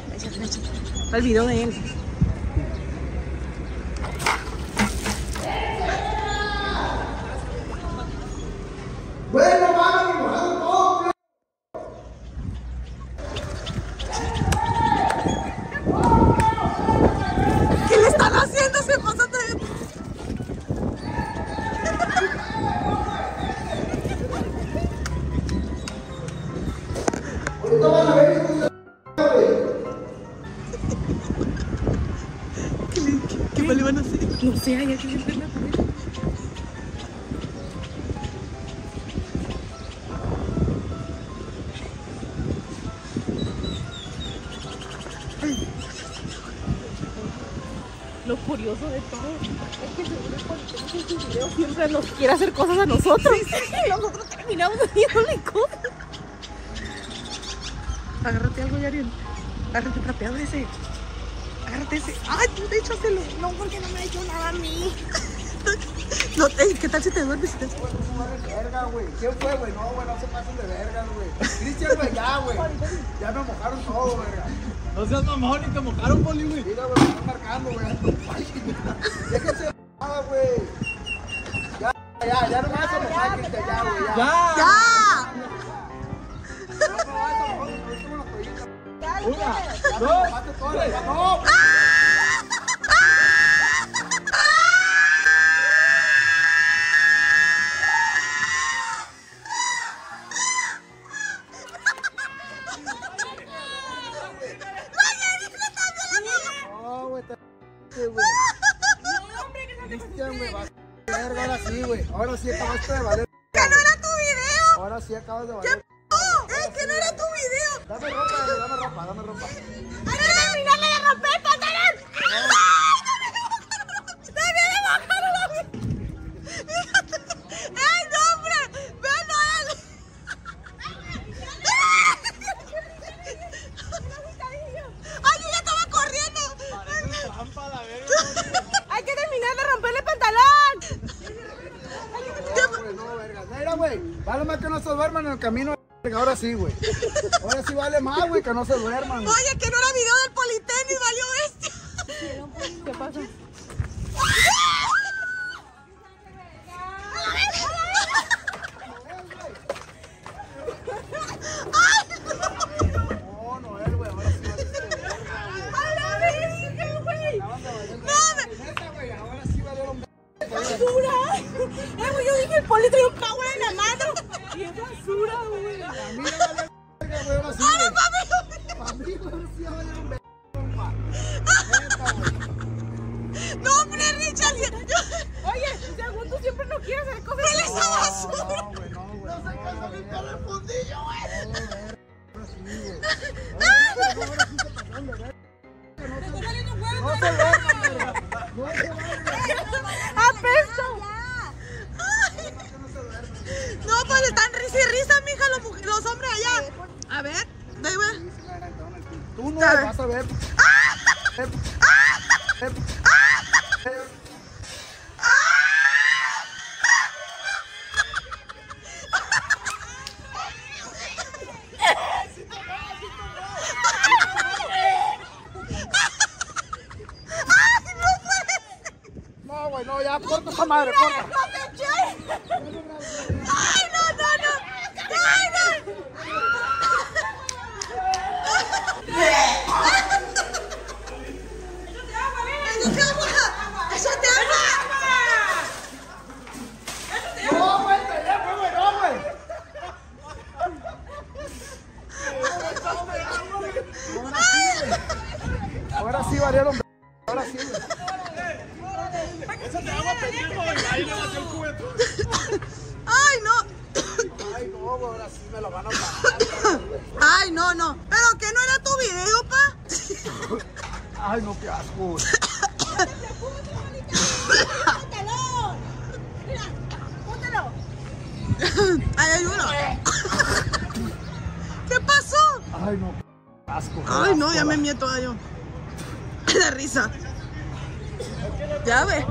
Para el video de él. Bueno, vamos, mi mojado todo. ¿Qué le están haciendo? Se pasa de... Ahorita van a ver ¿Qué le van a hacer? No sé, hay que siempre me parece. Lo curioso de todo es que seguro el policía en sus videos siempre nos quiere hacer cosas a nosotros. Y nosotros terminamos haciéndole cosas. Agárrate algo, Yariel. Agárrate trapeado ese. Agárrate ese. ¡Ay, tú échaselo! No, porque no me ha hecho nada a mí. No, ¿qué tal si te duermes? verga, güey. ¿Quién fue, güey? No, güey, no se pasen de verga, güey. Cristian, güey, ya, güey. Ya me mojaron todo, verga. No seas mamón, ni te mojaron, Poli, güey. Mira, güey, me están marcando, güey. Déjense de nada, güey. Ya no me vas a mojar, Cristian, ya, güey. ¡Ya! Una, dos, tres. ¡No! Cristian, güey, vas a verga, ahora sí, güey. Ahora sí acabaste de valer. ¡Que no era tu video! Ahora sí acabas de valer. ¡Ey, que no era tu video! Dame ropa, güey, dame ropa, dame ropa. ¡Hay que terminarle de romper el pantalón! ¡También le bajaron la vida! ¡Ey, no, hombre! ¡Ven a él! ¡Ay, yo ya estaba corriendo! Trampa, la verga. ¡Hay que terminar de romperle el pantalón! No, verga. Mira, güey, vale más que no se duerman en el camino. Ahora sí, güey. Ahora sí vale más, güey, que no se duerman. Oye, que no era video del politenis, valió bestia. ¿Qué pasa? No, Noel, güey, ahora sí vale. ¡A la verga, güey! Neta, güey, ahora sí valieron. ¡Basura! Güey, yo dije, el poli trae un power en la mano. ¡Qué basura, güey! A mí no vale verga, güey, ahora sí. ¡Ay, güey. papi! A mí, güey, ahora sí valieron verga, compa. Neta, güey. ¡No, hombre, Richard! Oye, según tú siempre no quieres hacer cosas. ¡Huele esa basura! No, güey, no, güey. No se casa ni para el fundillo, güey. Ahora sí, güey. Ahora sí se pasaron de verga. No se duerman, verga. No se duerman. ¡Apesto! No, pues están risa y risa, mija, los hombres allá. A ver, ve, güey. Tú no vas a ver. No, güey, no, ya, corta esa madre, corta. ¡Ay, no, no, no! ¡Ay, no! ¡Échate agua! ¡Échate agua! No, güey, ya fue, güey, no, güey. Ahora sí valieron. Ahora sí, güey. Échate agua, pendejo. Ahí le batió el cubetón. ¡Ay, no! Ay, no, güey, ahora sí me lo van a pagar. ¡Ay, no, no! ¿Pero que no era tu video, pa? Ay, no, qué asco, güey. ¡Ay, hay uno! ¿Qué pasó? Ay, no, qué asco. Ay, no, ya me mieto yo. De risa. Ya ve.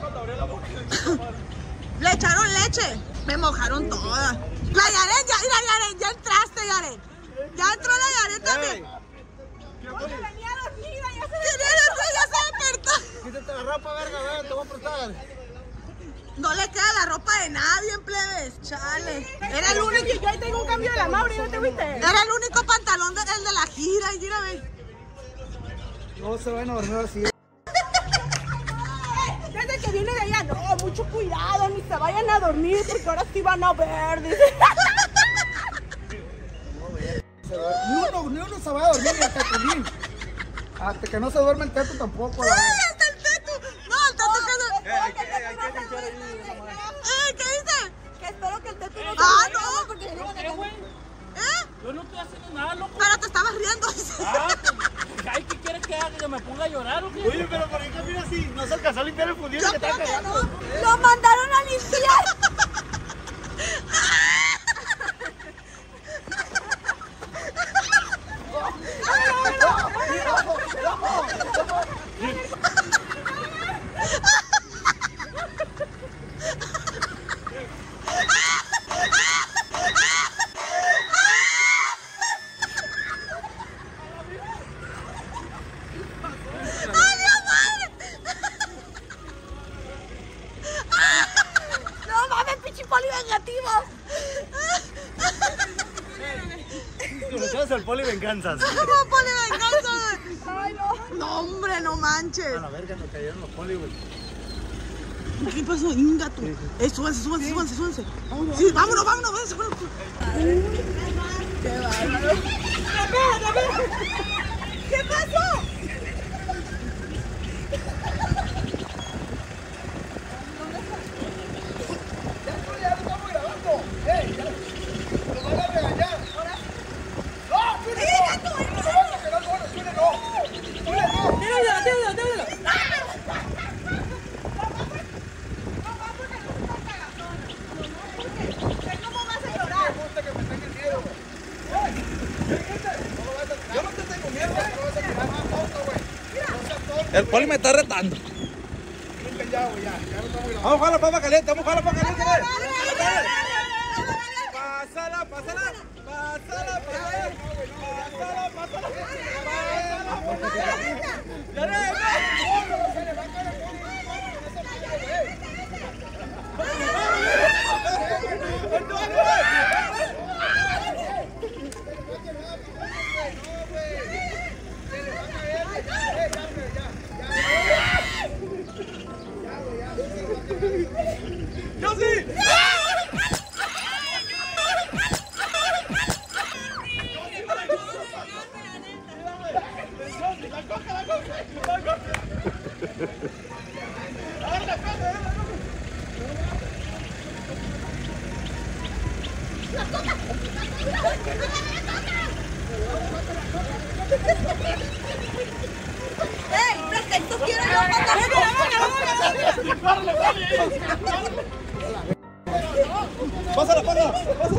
Le echaron leche. Me mojaron toda. La Yaren, ya entraste, Yaren. Ya entró la Yaren también. ver. No le queda la ropa de nadie, plebes. Chale. Era el único. Yo ahí tengo un cambio de la Mauri, ¿no te viste? Era el único pantalón el de la gira. Y mira, ve. No se van a dormir así. Desde que viene de allá, no, mucho cuidado, ni se vayan a dormir porque ahora sí van a ver, dice. Ni uno se va a dormir ni el tetulín. Hasta que no se duerme el teto tampoco. ¡Ay, hasta el teto! No, el teto que no. ¿Qué dice? Que espero que el teto no se No. porque ¿Qué, güey? Yo no estoy haciendo nada, loco. Pero te estabas riendo. Ay, ¿qué quieres que haga? ¿Que me ponga a llorar o qué? Oye, pero ¿por qué camina así? ¿No se alcanzó a limpiar el fundido que está cagando? ¡Lo mandaron a limpiar! ¡No mames, pinche poli vengativo! Conocemos al Poli Venganzas. ¿Cómo pone venganza? ¡Ay, no! No, hombre, no manches. A la verga nos cayeron los Poli, güey. ¿Qué pasó? Ingato. Súbanse. Sí, vámonos, váyanse. Qué bárbaro. ¿Qué pasó? El Poli me está retando. Vamos a jugar la papa caliente, Pásala. ¡Yo sí! ¡Ey! ¡Pretextos quiero yo Pásala.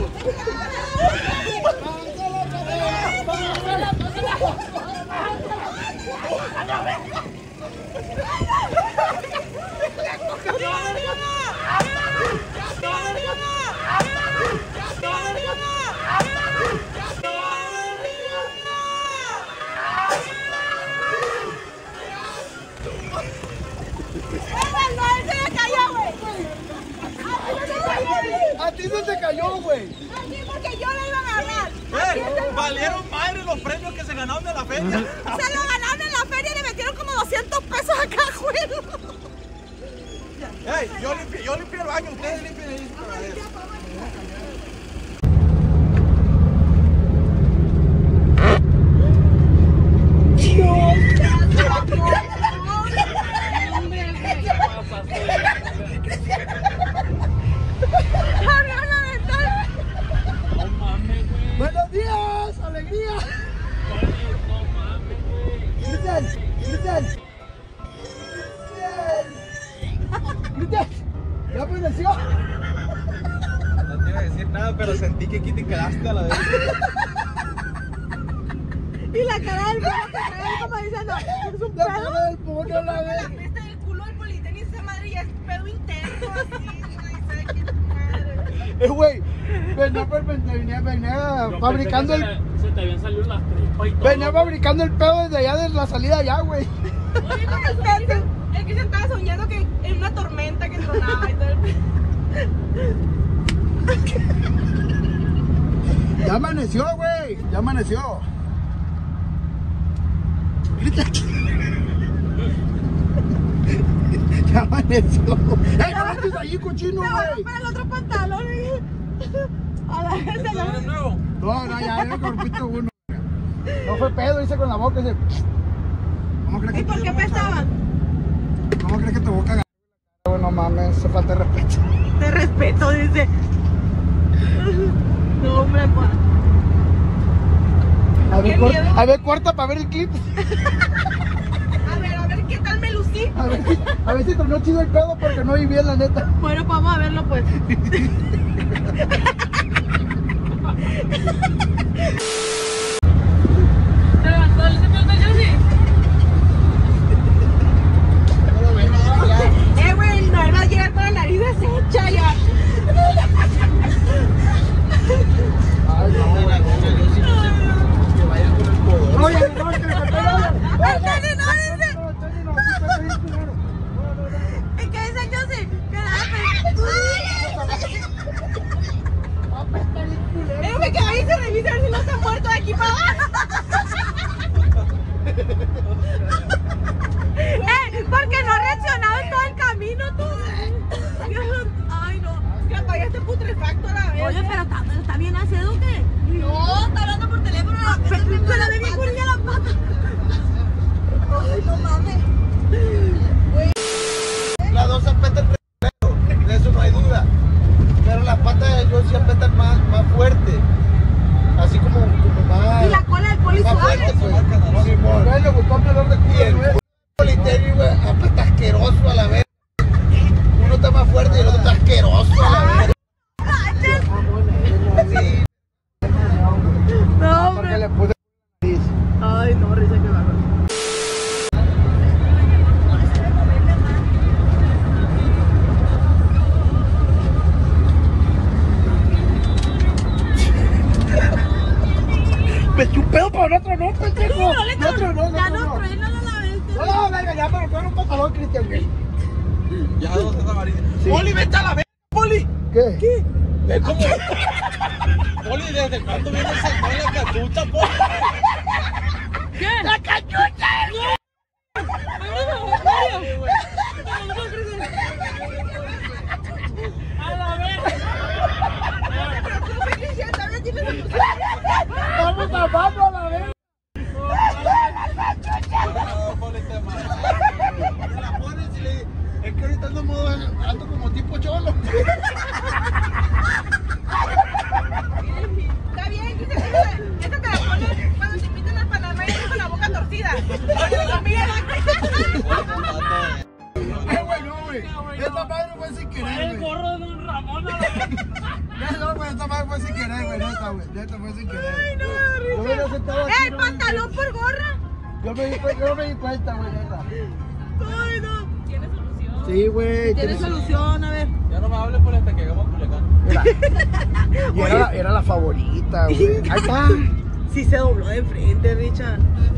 A ti no te cayó, güey. Aquí porque yo le iba a agarrar. Valieron madre los premios que se ganaron de la feria. Se lo ganaron en la feria y le metieron como 200 pesos a cada juego. Ey, yo limpié el baño, ustedes limpien ahí. Buenos días, alegría. Cristian. ¿Ya apareció? No te iba a decir nada, pero sentí que aquí te quedaste a la vez. Y la cara del perro que trae como diciendo, ¿es un La pedo? cara del pobre a la vez. La peste del culo del politenis esa madre ya es pedo interno, así, güey, ¿sabe qué madre? Güey, venía fabricando el... Se te habían salido las tripas y todo. Venía fabricando el pedo desde allá de la salida allá, güey. Oye, ¿cómo estás? El Cristian estaba soñando que en una tormenta que tronaba y todo el... Ya amaneció, güey. Ya amaneció. Ya amaneció. ¡Ey, no estés ahí, cochino, Me voy a güey! comprar el otro pantalón. A la vez se lo... No, ya me corpito uno. No fue pedo, hice con la boca ese. ¿Cómo crees ¿Y que por qué pesaban? ¿Cómo crees que te boca agarrar? No mames, se falta de respeto. De respeto, dice. No, hombre, pa. Qué miedo. A ver, corta para ver el clip. A ver, ¿qué tal me lucí? A ver si tronó chido el pedo porque no vi bien, la neta. Bueno, pues vamos a verlo, pues. ¿Te levantó el señor de Josie? Güey, no va a llegar con la nariz deshecha ya. Ay, no, güey. Que vayan con el codo. Oye, no, que le faltó nada. ¿Y qué dice Josie? Que que vaya y se revise a ver si no se ha muerto de aquí para abajo. Porque no ha reaccionado en todo el camino, tú. Ay, no. Que todavía esté putrefacto a la vez. Oye, pero ¿está bien haciendo o qué? No, está hablando por teléfono. Pero la ve bien curilla la pata. Ay, no mames. Las dos apretan primero, de eso no hay duda. Pero las patas de Josie apretan más fuerte. Así como más. Y la cola del poli más suave. fuerte, pues. Simón. Le gustó un dolor de Y el culo, politerio, güey, aprieta asqueroso a la vez. Uno está más fuerte y el otro está asqueroso a la vez. Sí. No, porque hombre. le puse nariz. Ay, no, risa que va. Me eché un pedo para otro, no, pendejo. No, No. ya no, truénalo a la vez. No, venga, ya, pero tú eres un pantalón, Cristian, güey. Ya dos está amarilla. Sí. Poli, vete a la vez, Poli. ¿Qué? Ve cómo. Poli, ¿desde cuándo viene esa con la cachucha, Poli? ¿Qué? ¡La cachucha! A la vez. Vamos a bajo a la vez. No, Poli, te amarilla. La pones y le dices, es que ahorita ando modo alto como tipo cholo. Está bien, esta te la pones cuando te invitan al Panamá y con la boca torcida. Porque la comida Güey, no, güey. Esta madre fue sin querer, güey. El gorro de Don Ramón. No, güey, esta madre fue sin querer, güey. Neta fue sin querer. Ay, no, Yo me hubiera sentado aquí, ¡el no, pantalón por gorra! Yo me di cuenta, güey, neta. Ay, no. ¿Tiene solución? Sí, güey. ¿Tiene solución? A ver. Ya no me hables por hasta que hagamos Culiacán. Mira. Y era la favorita, güey. Ahí está. Sí se dobló de frente, Richard.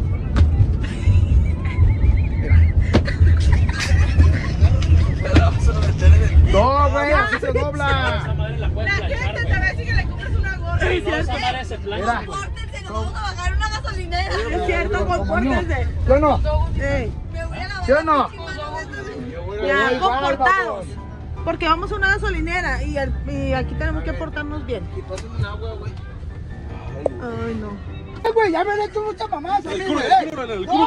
No, güey, así se Esa dobla. madre la puedes La planchar, gente te va a decir que le compras una gorra. güey. Es No, esa cierto. madre se plancha, Mira. güey. Compórtense, nos vamos a bajar una gasolinera. Es cierto, Como compórtense. ¿Sí o no? Sí. ¿Sí o no? Ya, Igual, comportados. vamos. Porque vamos a una gasolinera y aquí tenemos que portarnos bien. Y pásenme un agua, güey. Ay, no. Ay, güey, ya me han hecho muchas mamás. El así, culo, güey. el culo, el culo.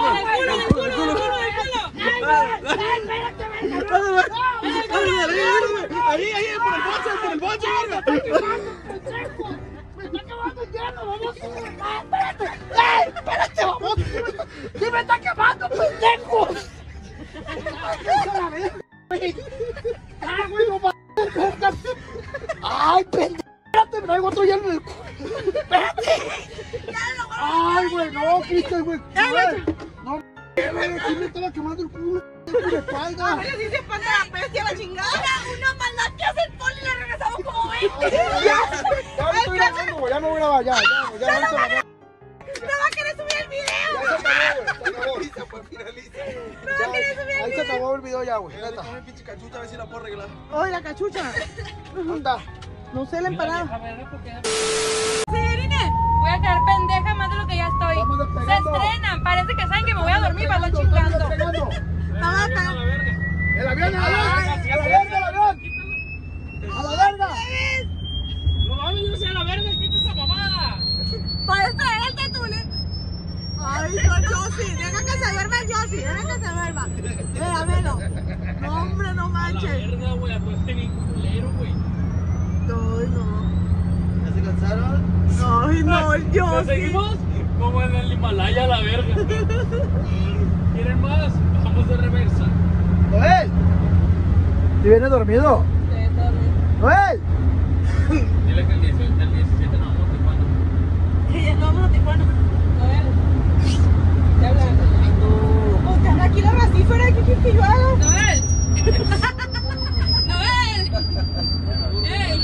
Ahí, por el boche, verga. Me está quemando el hielo, vamos. ¡Ey, espérate, vamos! ¡Sí me está quemando, pendejos! ¡Ah, güey, no mames! ¡Ay, pendejo! Espérate, me traigo otro hielo en el culo. ¡Espérate! ¡Ay, güey, no, Cristian, güey! ¡No, güey, sí me estaba quemando el culo! ¡En la espalda! Ahora sí se pone la peste a la chingada. Una maldad que hace el poli y le regresamos como 20. Ya me estoy grabando, güey, ya me voy a grabar, ya, No va a querer subir el video. ya se acabó, güey, se acabó. finaliza. No, que eso bien. Ahí se acabó el video ya, güey. Neta. Dame pinche cachucha a ver si la puedo arreglar. Oye, la cachucha. ¿Dónde está? No sé, la empanada. Señorines, voy a quedar pendeja más de lo que ya estoy. Estamos Se despegando. estrenan, parece que saben que me voy a dormir para estar chingando. Vamos a pegar. ¡El avión, el avión! ¡A la verga, el avión! ¡A la verga! No mames, yo sé a la verga, quita esa mamada. Puedes traer el tetule. Ay, no, Josie. Deja que se duerma el Josie. Deja que se duerma. Mira, velo. No, hombre, no A la manches. verga, güey, acuéste bien culero, güey. Ay, no. ¿Ya se cansaron? Ay, no, el ¿Ya Josie. seguimos? Como en el Himalaya, a la verga. ¿Quieren más? Vamos de reversa. ¡Noel! ¿Si viene dormido? ¡Noel! Dile que el 17 no vamos a Tijuana. Que ya no vamos a Tijuana. A ver. Ya hablan. O sea, aquí la racífera. ¿Qué quieres que yo haga? Noel. Noel. Ey.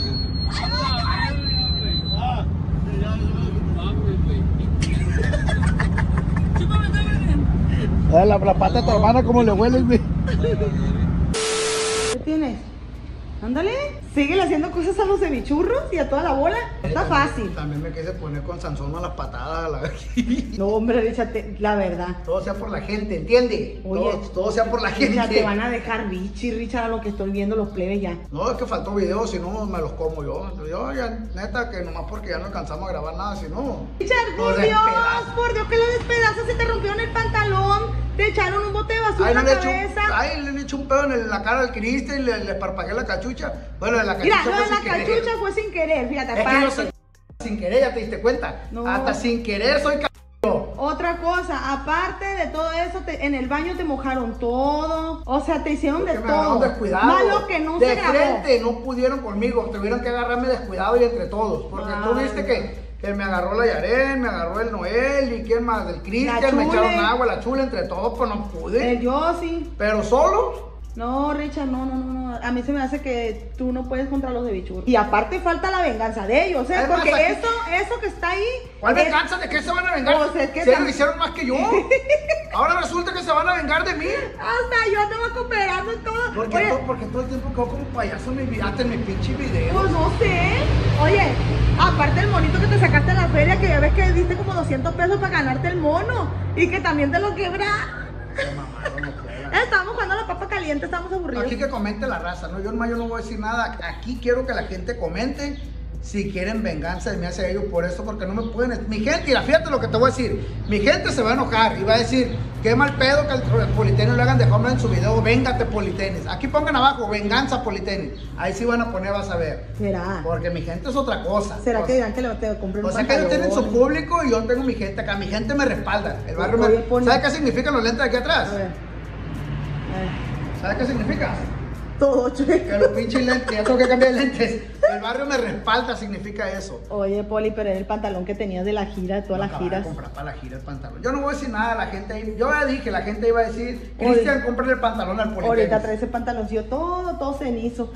Chúpame, Noel. La pata de tu hermana, ¿cómo le huele, güey? ¿Qué tienes? Ándale. Síguele haciendo cosas a los cevichurros y a toda la bola. Está fácil. También me quise poner con Sansón a las patadas, la No, hombre, échate, la verdad. Todo sea por la gente, ¿entiende? Oye, todo sea por la gente. Ya te van a dejar bichi, Richard, a lo que estoy viendo los plebes ya. No, es que faltó video, si no me los como yo. Yo ya, neta, que nomás porque ya no alcanzamos a grabar nada, si no. Richard, Nos por Dios, despedazan. por Dios que lo despedazas, se te rompieron el pantalón, te echaron un bote de basura Ay, en no la le cabeza. le eché un pedo en la cara al Cristian y le parpagué la cachucha. Bueno, de la cachucha Mira, lo fue de la sin querer. cachucha fue sin querer, fíjate, Es que yo aparte. soy sin querer, ya te diste cuenta. No. Hasta sin querer soy c******. Otra cosa, aparte de todo eso, en el baño te mojaron todo, o sea, te hicieron de Que me agarraron todo. descuidado. Malo que no de se grabó. frente no pudieron conmigo, tuvieron que agarrarme descuidado y entre todos. Porque tú Ay, viste no. que me agarró la Yaren, me agarró el Noel y quién más, el Cristian, me Chule. echaron agua, la Chula, entre todos, pues no pude. El Yossi. Pero solo. No, Richard, no. A mí se me hace que tú no puedes contra los de bichur. Y aparte falta la venganza de ellos, ¿eh? Es más, Porque aquí- eso que está ahí. ¿Cuál es- venganza? ¿De qué se van a vengar? Pues es que Si ellos tam- lo hicieron más que yo. Ahora resulta que se van a vengar de mí. Hasta yo andaba cooperando en todo. Porque, Oye, porque todo el tiempo quedo como payaso en mi pinche video. pues no sé. Oye, aparte el monito que te sacaste en la feria, que ya ves que diste como 200 pesos para ganarte el mono. Y que también te lo quebra. Estábamos jugando a la papa caliente, estábamos aburridos. Aquí que comente la raza, ¿no? Yo no voy a decir nada. Aquí quiero que la gente comente si quieren venganza de mí hacia ellos por eso, porque no me pueden. Mi gente, mira, fíjate lo que te voy a decir. Mi gente se va a enojar y va a decir, qué mal pedo que al Politenis le hagan de hombre en su video, véngate Politenis. Aquí pongan abajo, venganza Politenis. Ahí sí van a poner, vas a ver. ¿Será? Porque mi gente es otra cosa. ¿Será O que sea, dirán que le te compren un O sea que ellos pantalón? tienen su público y yo tengo mi gente acá. Mi gente me respalda. El barrio Oye, me... pon- ¿Sabe qué significan los lentes de aquí atrás? A ver. ¿Sabe qué significa? Todo chueco. Que los pinches lentes, ya tengo que cambiar de lentes. El barrio me respalda, significa eso. Oye, Poli, pero era el pantalón que tenías de la gira, de todas las Acababa de giras. comprar para la gira el pantalón. Yo no voy a decir nada, la gente ahí. Yo ya dije, la gente iba a decir, Cristian, cómprale el pantalón al Politenis. Ahorita trae ese pantaloncillo todo cenizo.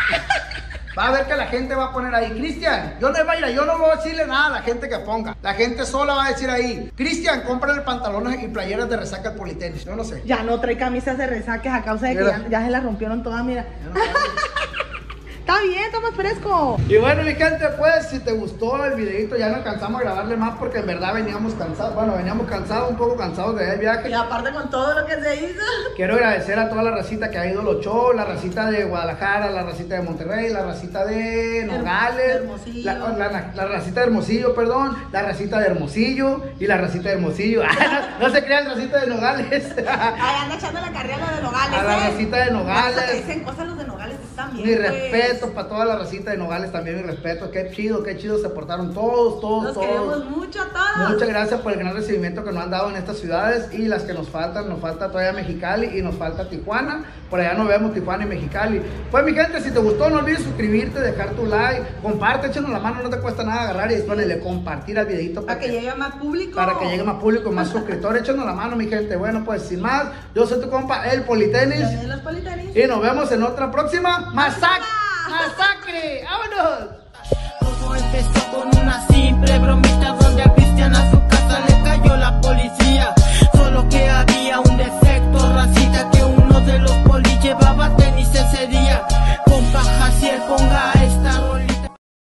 Va a ver que la gente va a poner ahí, Cristian, yo no voy a decirle nada a la gente que ponga. La gente sola va a decir ahí, Cristian, cómprale pantalones y playeras de resaca al Politenis. Yo no sé. Ya no trae camisas de resaques a causa de que Mira. ya se las rompieron todas, mira. Yo no sé. Está bien, está más fresco. Y bueno, mi gente, pues, si te gustó el videito, ya no alcanzamos a grabarle más porque en verdad veníamos cansados. Bueno, veníamos cansados, un poco cansados de el viaje. Y aparte con todo lo que se hizo. Quiero agradecer a toda la racita que ha ido a los shows, la racita de Guadalajara, la racita de Monterrey, la racita de Nogales, Hermosillo. la racita de Hermosillo, perdón, la racita de Hermosillo y la racita de Hermosillo. No se crean, racita de Nogales. Ay, anda echando la carrera de Nogales. A la racita de Nogales. Hasta que dicen cosas los de Nogales también. Mi pues. respeto para toda la racita de Nogales, también mi respeto. Qué chido se portaron todos. Los queremos mucho a todos. Muchas gracias por el gran recibimiento que nos han dado en estas ciudades y las que nos falta todavía Mexicali y nos falta Tijuana. Por allá nos vemos Tijuana y Mexicali. Pues mi gente, si te gustó, no olvides suscribirte, dejar tu like, comparte, échanos la mano, no te cuesta nada agarrar y después compartir al videito Para que llegue a más público. para que llegue más público, más suscriptores. Échanos la mano, mi gente. Bueno, pues sin más, yo soy tu compa, el Politenis. De los Politenis. Y nos vemos en otra próxima masacre. ¡Vámonos! Todo empezó con una simple bromita